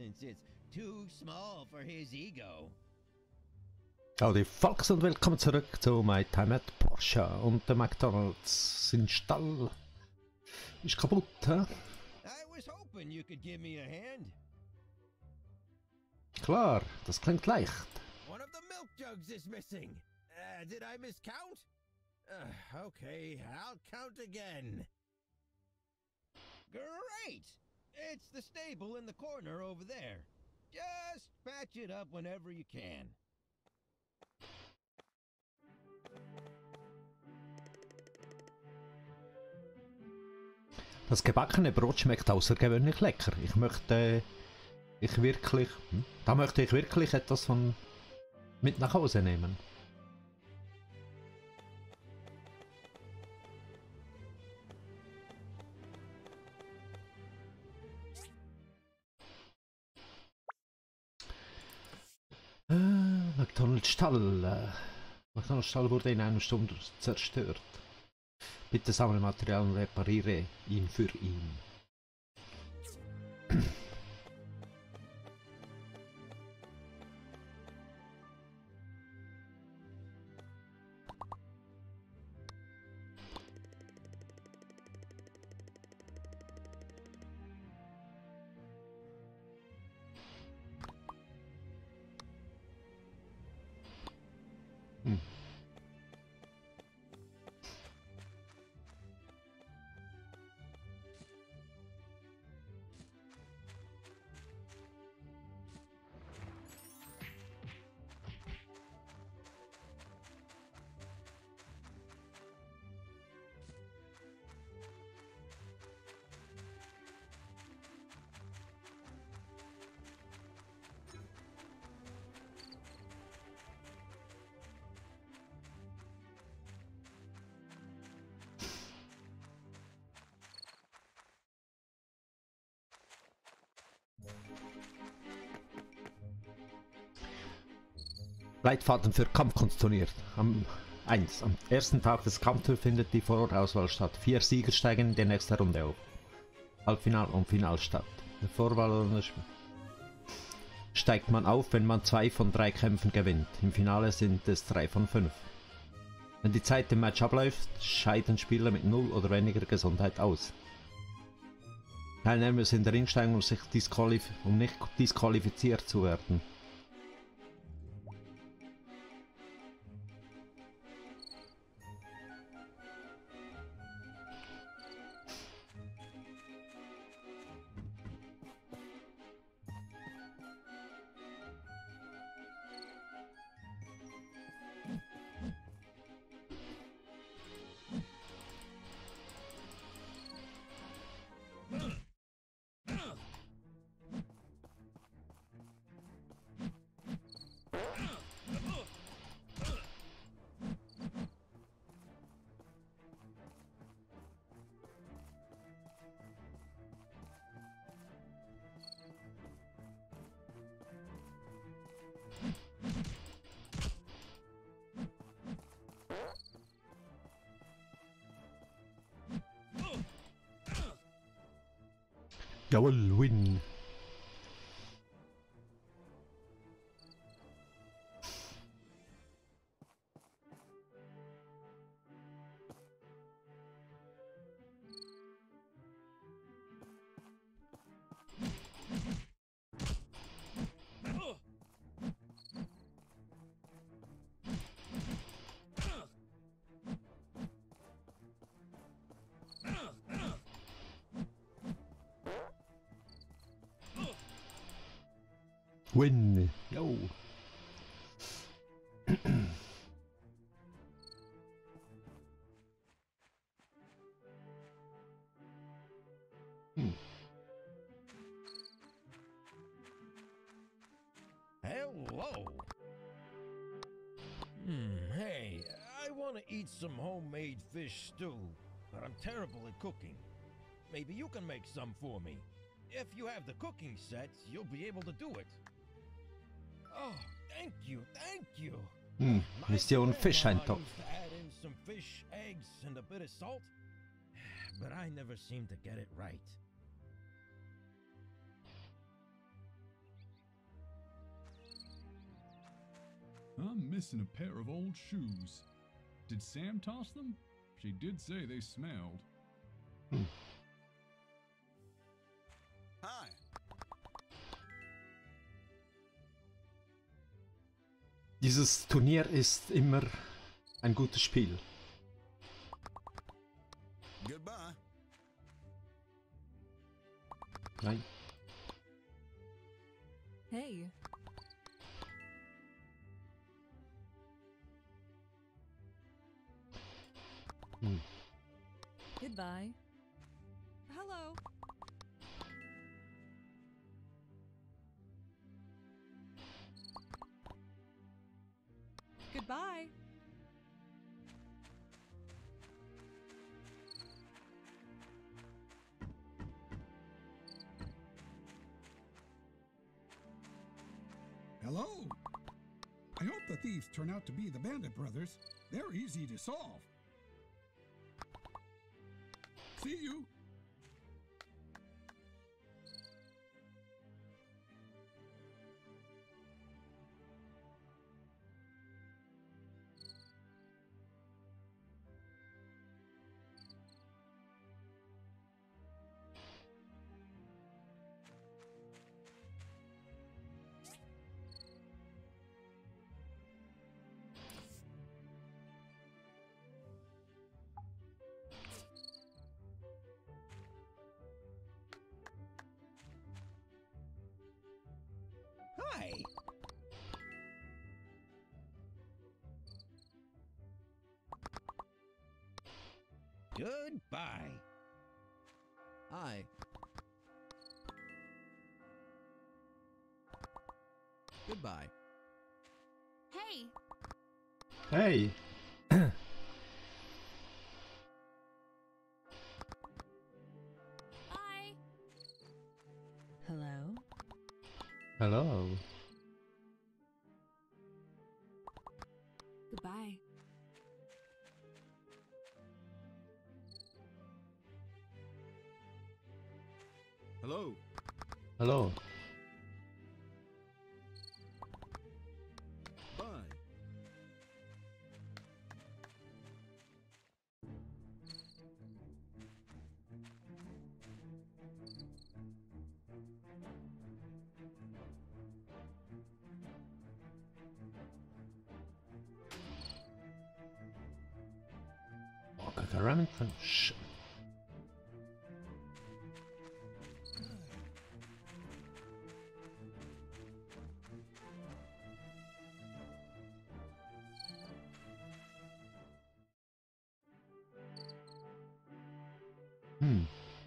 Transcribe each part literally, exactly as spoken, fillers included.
since it's too small for his ego. Howdy Folks und willkommen zurück zu My Time at Porsche. Und der McDonald's in Stall ist kaputt, hä? I was hoping you could give me a hand. Klar, das klingt leicht. One of the milk jugs is missing. Uh, did I miscount? Uh, okay, I'll count again. Great! It's the stable in the corner over there. Just patch it up whenever you can. Das gebackene Brot schmeckt außergewöhnlich lecker. Ich möchte ich wirklich, hm, da möchte ich wirklich etwas von mit nach Hause nehmen. Äh, McDonald's Stall. Äh, McDonald's Stall wurde in einer Stunde zerstört. Bitte sammle Material und repariere ihn für ihn. Hm. Leitfaden für Kampfkunstturnier. Am eins. Am ersten Tag des Kampfturniers findet die Vorauswahl statt. Vier Sieger steigen in die nächste Runde auf. Halbfinal und Final statt. Der Vorwahl steigt man auf, wenn man zwei von drei Kämpfen gewinnt. Im Finale sind es drei von fünf. Wenn die Zeit im Match abläuft, scheiden Spieler mit null oder weniger Gesundheit aus. Teilnehmer müssen in den Ring steigen, um, sich disqualif um nicht disqualifiziert zu werden. Jawohl, win. Win. Yo. hmm. Hello. Hmm, hey, I want to eat some homemade fish stew, but I'm terrible at cooking. Maybe you can make some for me. If you have the cooking sets, you'll be able to do it. Oh, thank you, thank you. Hm, Mission Fischeintopf. used to add in some fish, eggs, and a bit of salt, but I never seem to get it right. missing a pair of old shoes. Did Sam toss them? She did say they smelled. Hm. Hi. Dieses Turnier ist immer ein gutes Spiel. Goodbye. Nein. Hey. Hm. Goodbye. Hello. Goodbye. Hello. I hope the thieves turn out to be the Bandit Brothers. They're easy to solve. See you. Hi. Goodbye. Hi. Goodbye. Hey. Hey! Bye. Hello. Hello. Goodbye. Hello. Hello. Bye. Oh, Kaka Remington. Shh. Hmm.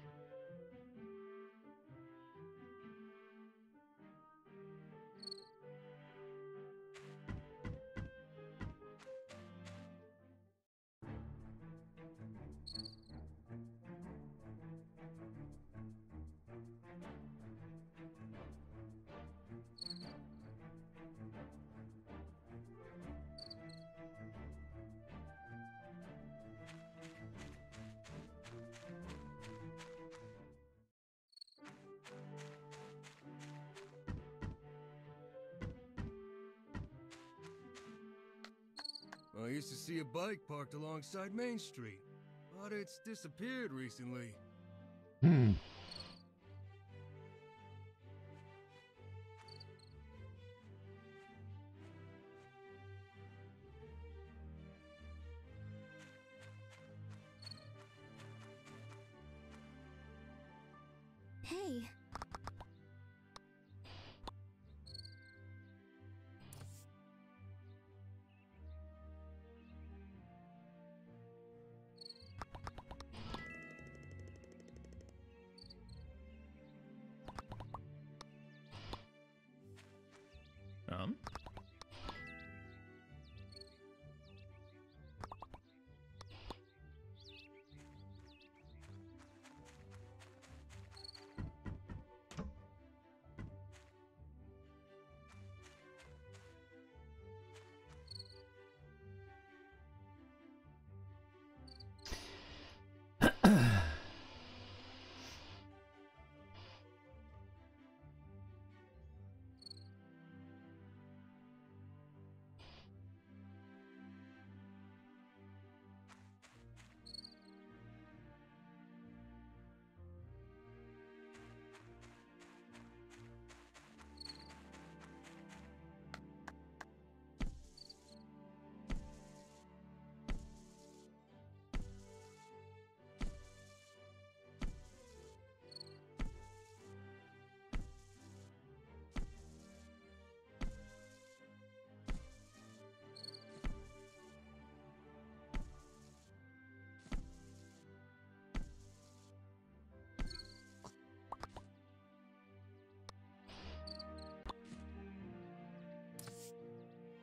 I used to see a bike parked alongside Main Street, but it's disappeared recently. Hmm. Hey. Um?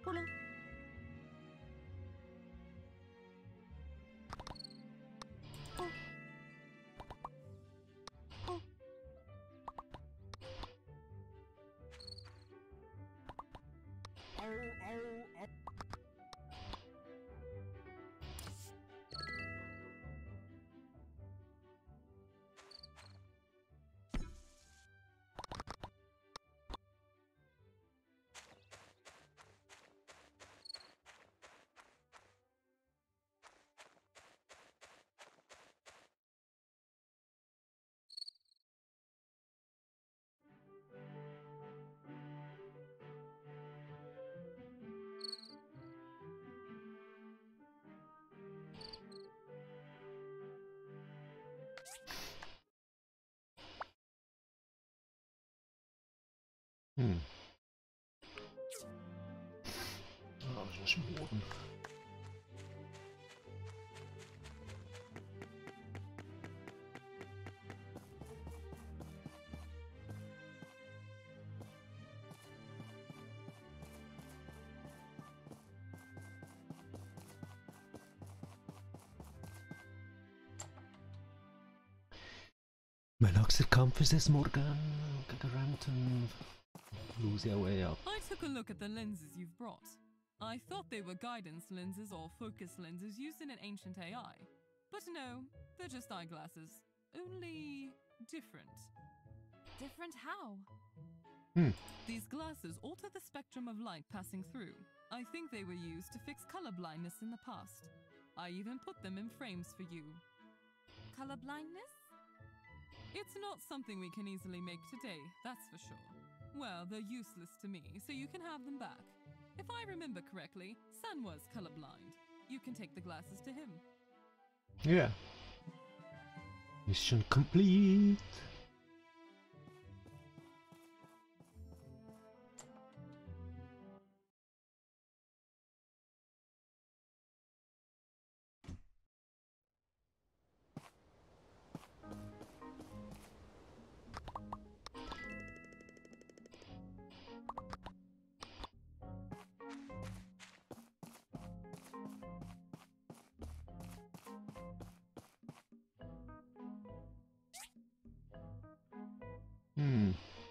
Hm. Ah, das ist morgen. Mein nächster Kampf ist es morgen gegen Rampton. Lose your way up. I took a look at the lenses you've brought. I thought they were guidance lenses or focus lenses used in an ancient A I. But no, they're just eyeglasses. Only different. Different how? Hmm. These glasses alter the spectrum of light passing through. I think they were used to fix color blindness in the past. I even put them in frames for you. Color blindness? It's not something we can easily make today, that's for sure. Well, they're useless to me, so you can have them back. If I remember correctly, San was colorblind. You can take the glasses to him. Yeah. Mission complete. Hmm.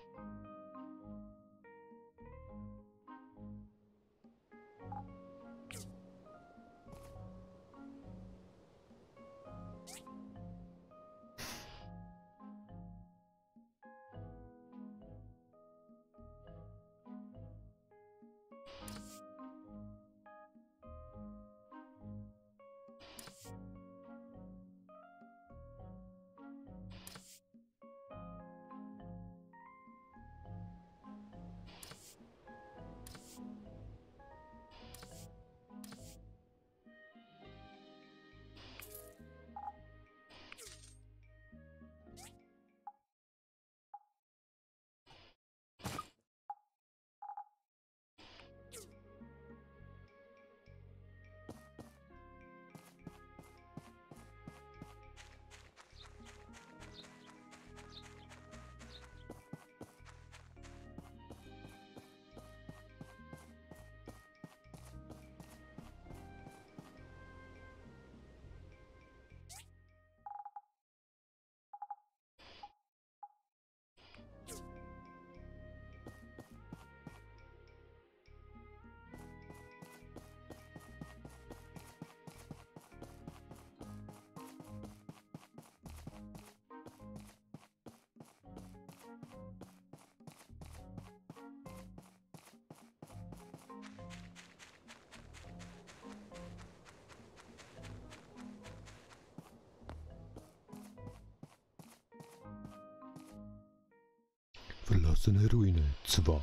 Verlassene Ruine zwei.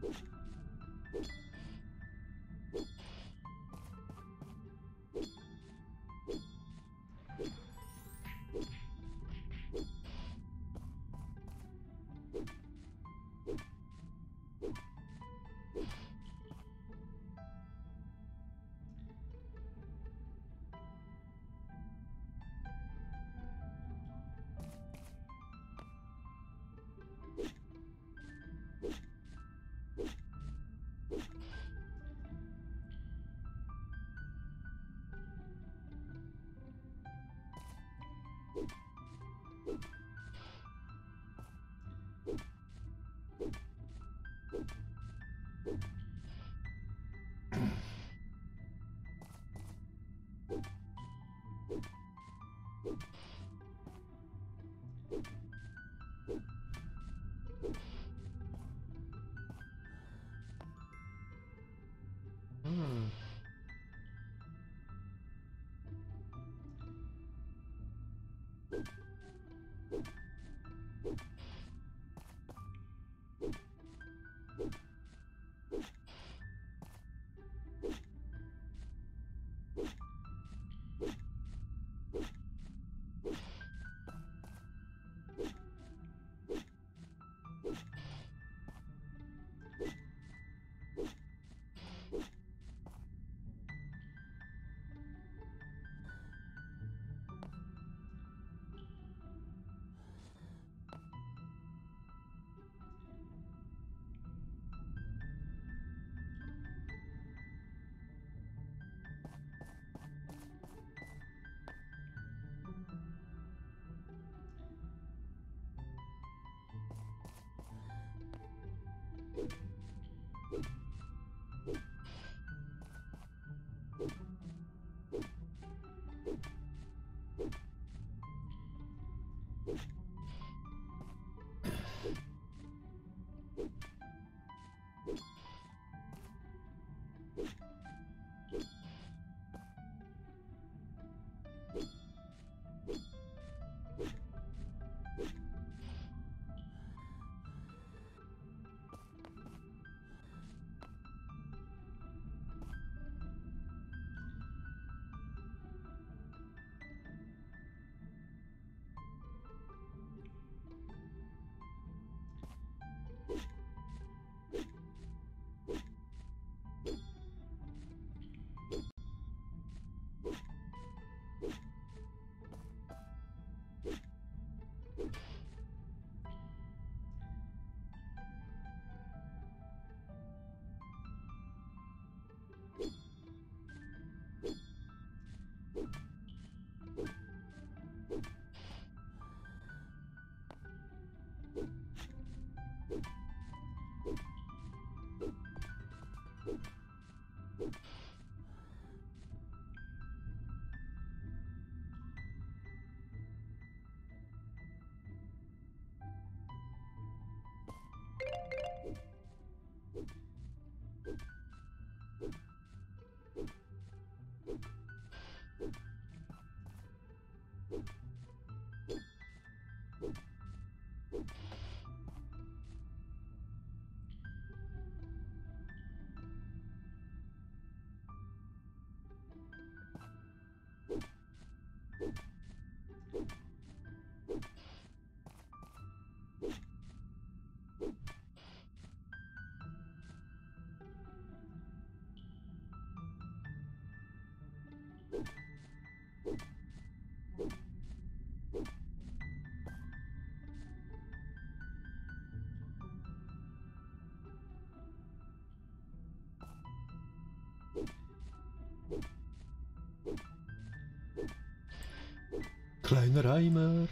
Hmm. Kleiner Eimer.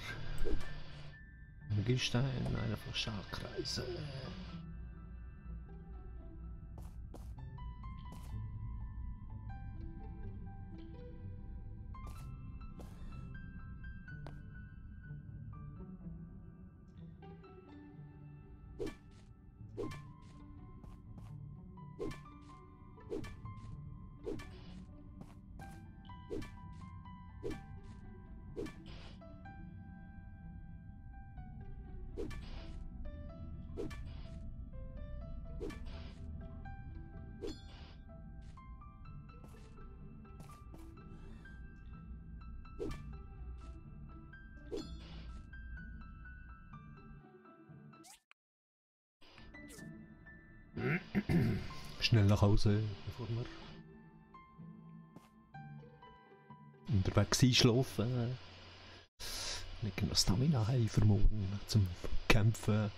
Gestein, einfach Schaltkreise. Schnell nach Hause, bevor wir unterwegs einschlafen. Nicht genug Stamina haben für morgen zum Kämpfen.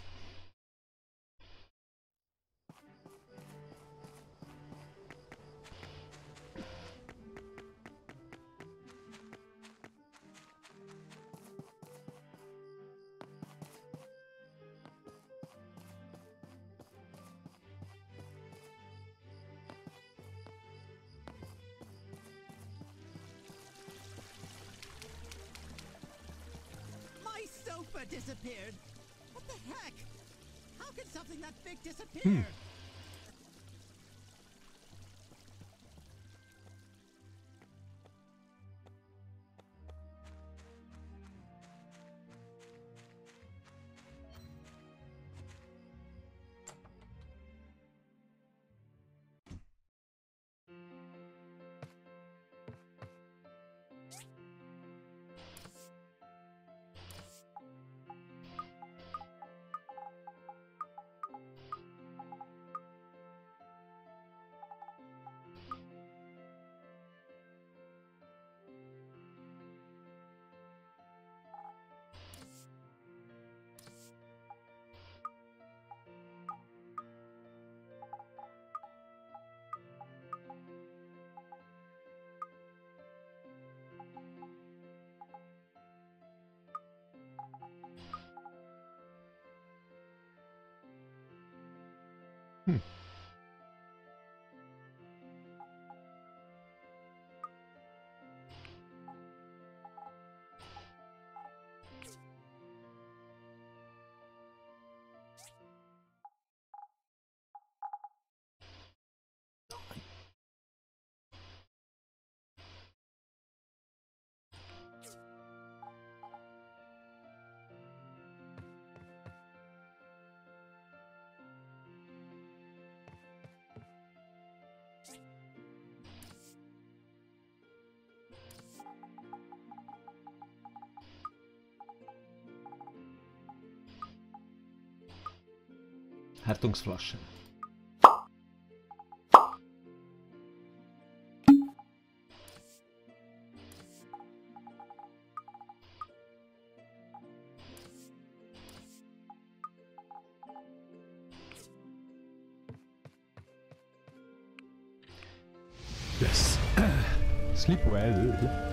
My sofa disappeared. What the heck? How could something that big disappear? Hmm. Hmm. Härtungsflasche. Yes. Sleep well.